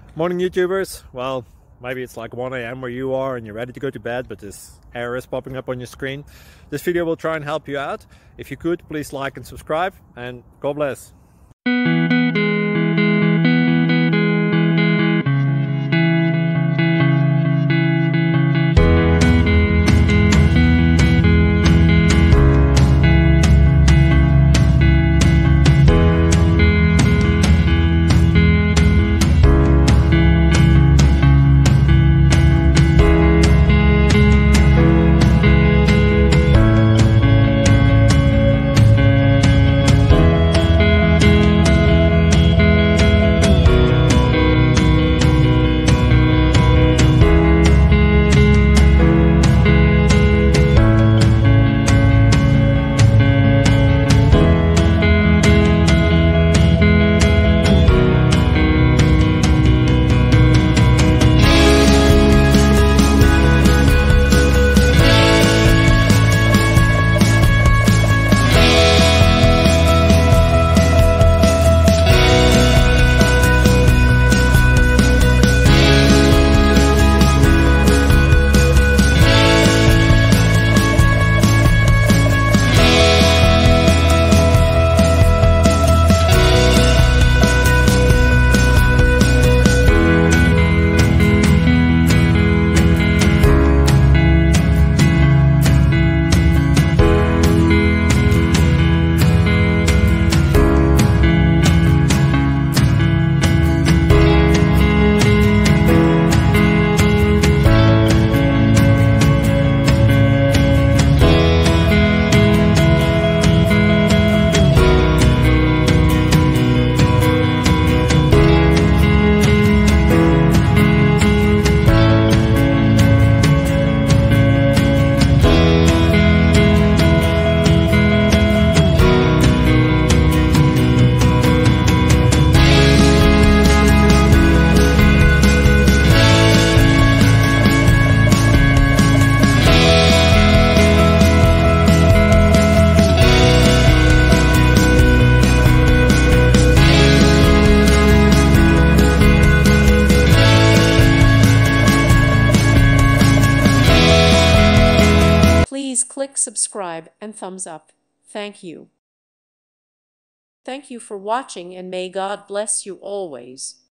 Morning YouTubers. Well, maybe it's like 1 a.m. where you are and you're ready to go to bed, but this error is popping up on your screen. This video will try and help you out. If you could, please like and subscribe, and God bless. Please click subscribe and thumbs up. Thank you. Thank you for watching, and may God bless you always.